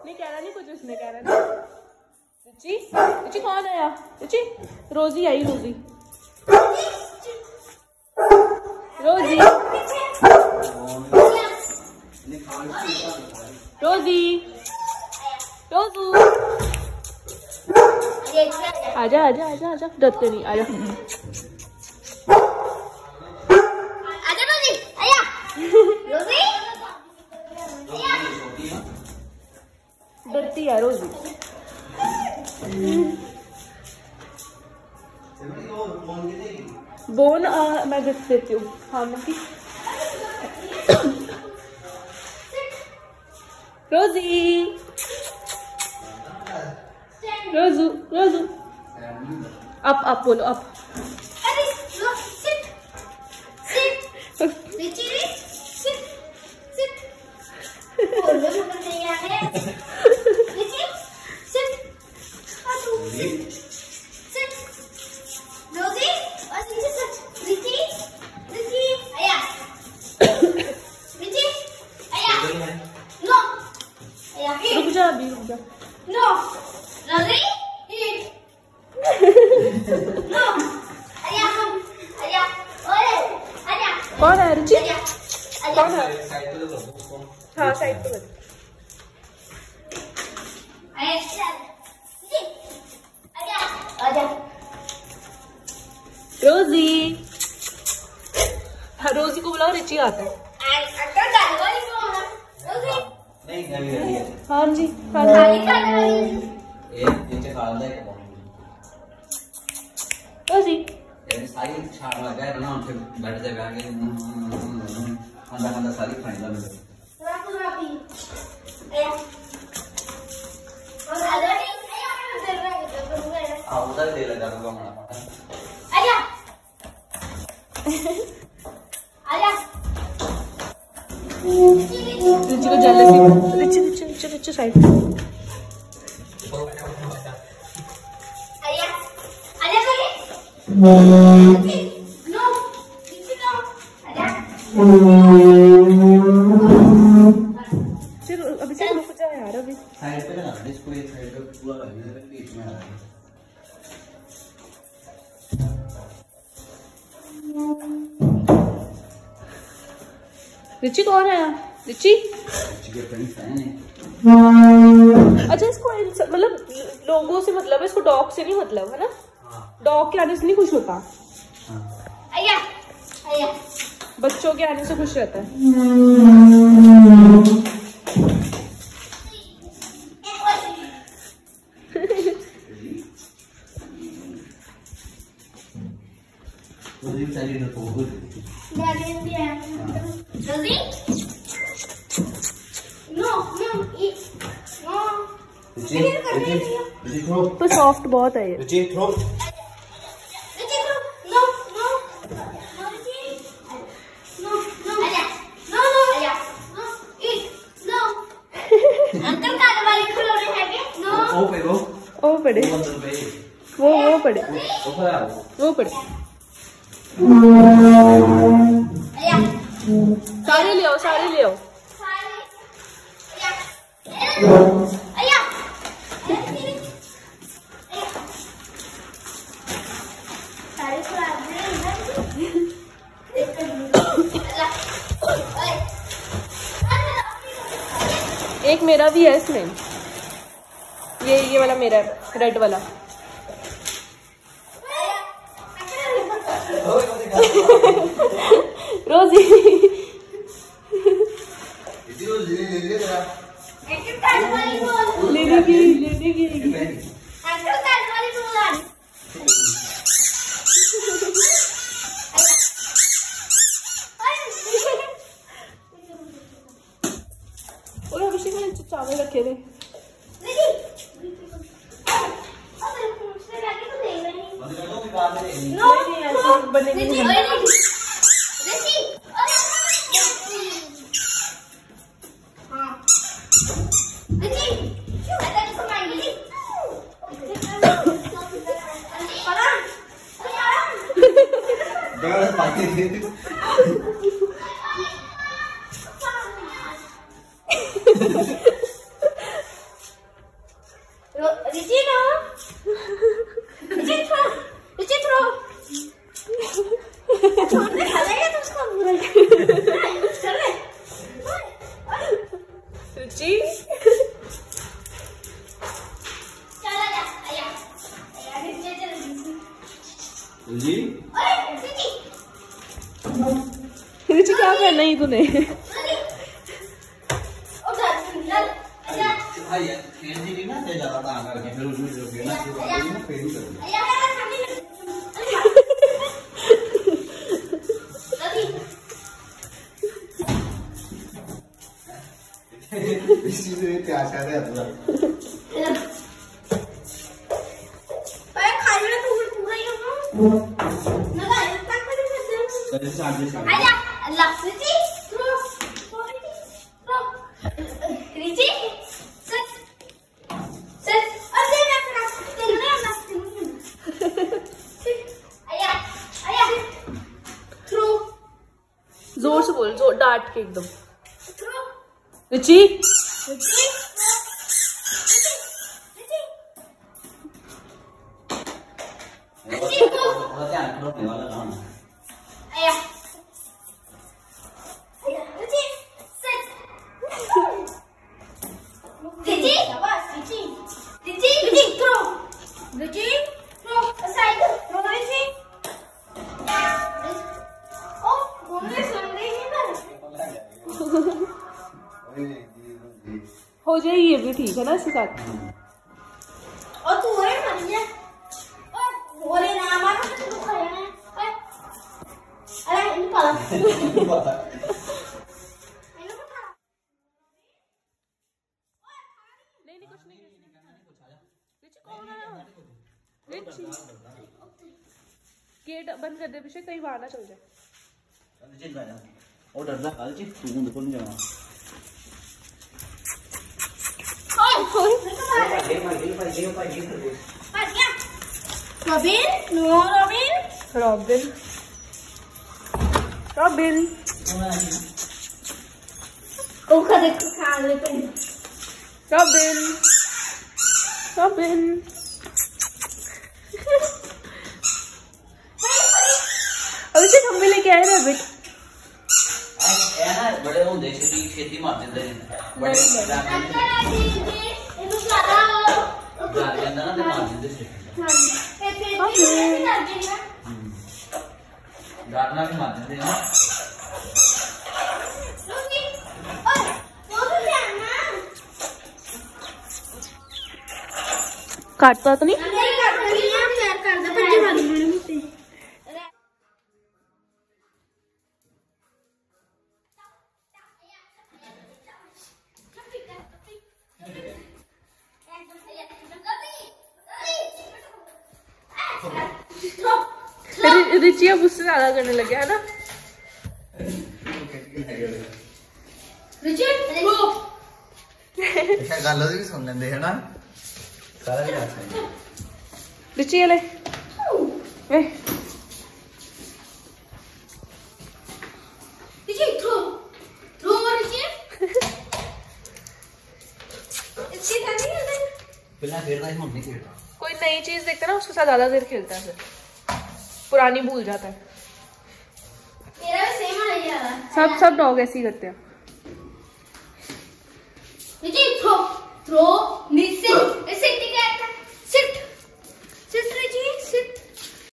नहीं कह रहा, नहीं कुछ उसने कह रहा ना। रुचि रुचि कौन आया? रुचि रोजी आई, रोजी रोजी रोजी रोजू आजा आजा आजा आजा, डरते नहीं, आजा आजा रोजी, आया रोजी, डरती है रोजी। बोन मैं गिफ्ट देती हूँ। हाँ मम्मी। रोजी रोजू रोजू अप बोलो अप। अरे sit sit Richie sit sit बोलो मुझे नहीं आने। रिची सिट सिट रोजी और रिची सिट रिची रिची आया रिची आया नो आया रुक जा अभी, रुक जा। नो रोजी नो आया आया ओए आया कौन है रुचि? आया कौन है? हाँ साइड पे बैठ। आया आया आजा रोजी। हाँ रोजी को बुलाओ, रिची आता है। अंकल डाल वाली कौन है? रोजी नहीं गली गली है। हाँ जी हाँ खाली जी। खाने वाली ये नीचे खा लेता है रोजी ये सारी छाड़ लगा है ना, फिर बैठ जाएगा आगे अंदर अंदर सारी खाएगा मेरे। रापी आया और आजा नहीं आया उधर रहा आ उधर दे लगा दूंगा हमारा। आजा आजा रिची को jealousy. Richie Richie Richie Richie side पे। आया आजा बोले नो रिची नो आजा फिर अभी से रुक जा यार अभी। साइड पे लगा दे इसको, ये साइड पे पूरा लगा दे, बीच में आ रहा है। रिची कौन है? रिची के फ्रेंड्स हैं। अच्छा इसको मतलब लोगों से मतलब है, इसको डॉग से नहीं मतलब है ना? हाँ डॉग के आने से नहीं खुश होता, हाँ आया आया बच्चों के आने से खुश रहता है। तो ये सारी तो बहुत जल्दी no no no Ruchi throw, पर सॉफ्ट बहुत है ये। Ruchi throw. No no no no आजा नो नो आजा नो नो अंकल काले वाले खिलौने हैं क्या? नो ओ पे वो वो पड़े, अंदर पे वो पड़े, वो खड़ा है वो पड़े। आया सारे ले आओ, सारे ले आओ। आया सारे खराब एक मेरा भी है इसमें, ये वाला मेरा है, रेड वाला। रोजी लेने की और अभिषेक ने चावल रखे थे। रिची क्या पहनना ही तूने? जोर से बोल, जोर डांट के एकदम। रिची हो जाएगी, ये भी ठीक है ना इसके साथ। और तू है मरिया और बोले ना हमारा तो तू खाया है। अरे इन पाला नहीं कुछ नहीं। रिची कौन आया? रिची गेट बंद कर दे पीछे, कहीं बाहर ना चल जाए। और डरदा काल जी तू मुंह खोल जाना। Robin no Robin Robin Robin ओखा देख खा ले पे रॉबिन रॉबिन अभी से हम भी लेके आए रैबिट। ना बड़े वो देश की खेती मारते थे बड़े गाड़ना भी मारते थे ना। काटता तो नहीं? रिची अब उससे ज्यादा करने लगे है ना। गल भी सुन लेंदे है ना सारा भी कर सकते। रिची ले वे रिची थ्रो थ्रो रिची इसकी नहीं है पहला खेलता है मम्मी खेलता। कोई नई चीज देखता है ना उसके साथ ज्यादा देर खेलता है, फिर पुरानी भूल जाता है। मेरा भी सेम है यार। सब डॉग ऐसे ही करते हैं। Richie throw